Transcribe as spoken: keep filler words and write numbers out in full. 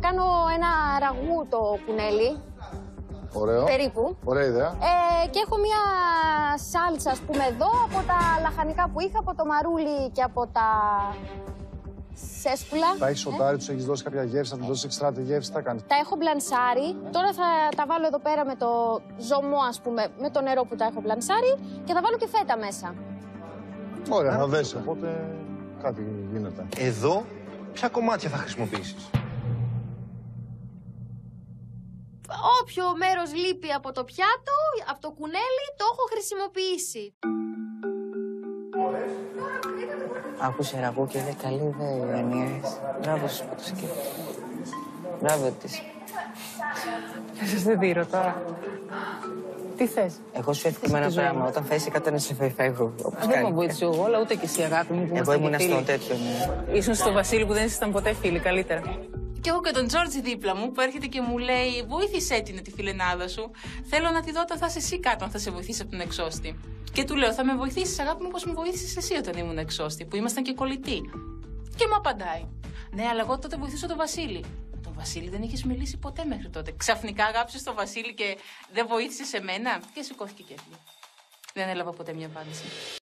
Κάνω ένα ραγού το κουνέλι. Ωραίο. Περίπου. Ωραία ιδέα. Ε, και έχω μια σάλτσα, ας πούμε, εδώ από τα λαχανικά που είχα, από το μαρούλι και από τα σέσκουλα. Τα έχεις σοτάρει, τους έχεις δώσει κάποια γεύση, θα τους δώσεις εξτράτη γεύση, τα κάνεις. Τα έχω μπλανσάρει. Τώρα θα τα βάλω εδώ πέρα με το ζωμό, ας πούμε, με το νερό που τα έχω μπλανσάρει και θα βάλω και φέτα μέσα. Ωραία, θα δέσει, οπότε κάτι γίνεται. Εδώ, ποια κομμάτια θα χρησιμοποιήσεις? Όποιο μέρος λείπει από το πιάτο, από το κουνέλι, το έχω χρησιμοποιήσει. Άκουσε ραγού και είδε καλή ιδέα οι Ιωαννιές. Μπράβο στους Ποτοσκέπτες. Μπράβο της. Σας δεν δείρω τώρα. Τι θες? Εγώ σου εύχομαι ένα πράγμα. Όταν θα είσαι κάτω να σε φεύγω. Δεν με βοήθησε εγώ, αλλά ούτε και εσύ, αγάπη μου. Εγώ ήμουν στο τέτοιο, ναι. Ήσουν στο Βασίλη που δεν ήσασταν ποτέ φίλοι, καλύτερα. Και έχω και τον Τζόρτζι δίπλα μου που έρχεται και μου λέει: βοήθησέ την τη φιλενάδα σου. Θέλω να τη δω όταν θα είσαι εσύ κάτω, αν θα σε βοηθήσει από τον εξώστη. Και του λέω: θα με βοηθήσει, αγάπη μου, όπως με βοήθησε εσύ όταν ήμουν εξώστη, που ήμασταν και κολλητοί. Και μου απαντάει: ναι, αλλά εγώ τότε βοηθήσω τον Βασίλη. Τον Βασίλη δεν είχε μιλήσει ποτέ μέχρι τότε. Ξαφνικά αγάπησε τον Βασίλη και δεν βοήθησε εμένα. Και σηκώθηκε και έφυγε. Δεν έλαβα ποτέ μια απάντηση.